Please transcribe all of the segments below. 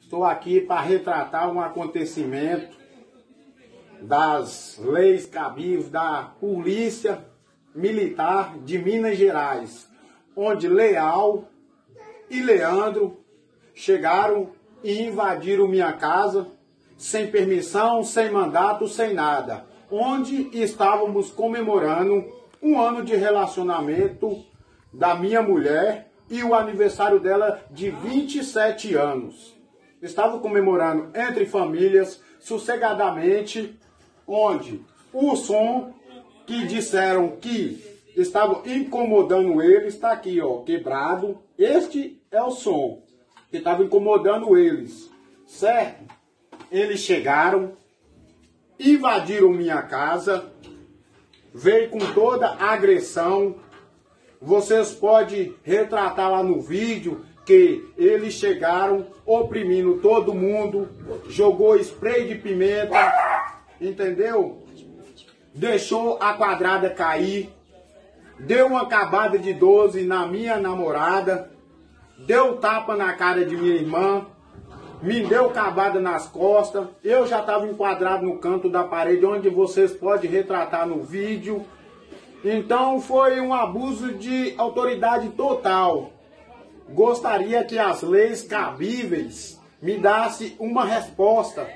Estou aqui para retratar um acontecimento das leis cabíveis da Polícia Militar de Minas Gerais, onde Leal e Leandro chegaram e invadiram minha casa sem permissão, sem mandato, sem nada, onde estávamos comemorando um ano de relacionamento da minha mulher e o aniversário dela de 27 anos. Estava comemorando entre famílias, sossegadamente, onde o som que disseram que estava incomodando eles, está aqui, ó, quebrado. Este é o som que estava incomodando eles, certo? Eles chegaram, invadiram minha casa, veio com toda a agressão. Vocês podem retratar lá no vídeo que eles chegaram oprimindo todo mundo, jogou spray de pimenta, entendeu? Deixou a quadrada cair, deu uma acabada de 12 na minha namorada, deu tapa na cara de minha irmã, me deu cavada nas costas. Eu já estava enquadrado no canto da parede, onde vocês podem retratar no vídeo. Então foi um abuso de autoridade total. Gostaria que as leis cabíveis me dessem uma resposta,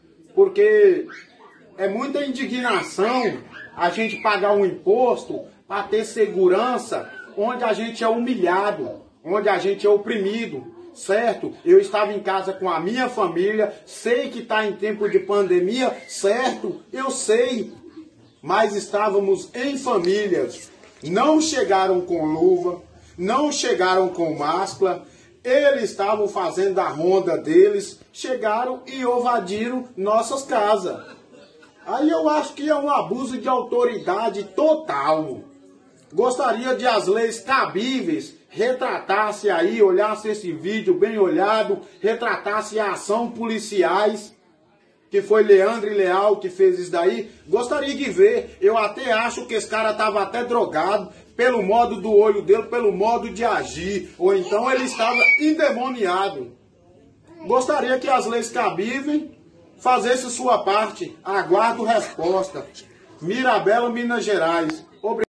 porque é muita indignação a gente pagar um imposto para ter segurança, onde a gente é humilhado, onde a gente é oprimido, certo? Eu estava em casa com a minha família, sei que está em tempo de pandemia, certo? Eu sei, mas estávamos em famílias. Não chegaram com luva, não chegaram com máscara, eles estavam fazendo a ronda deles, chegaram e invadiram nossas casas. Aí eu acho que é um abuso de autoridade total. Gostaria de as leis cabíveis retratasse aí, olhasse esse vídeo bem olhado, retratasse a ação policiais, que foi Leandro e Leal que fez isso daí. Gostaria de ver. Eu até acho que esse cara estava até drogado, pelo modo do olho dele, pelo modo de agir, ou então ele estava endemoniado. Gostaria que as leis cabíveis fizessem sua parte. Aguardo resposta. Mirabela, Minas Gerais.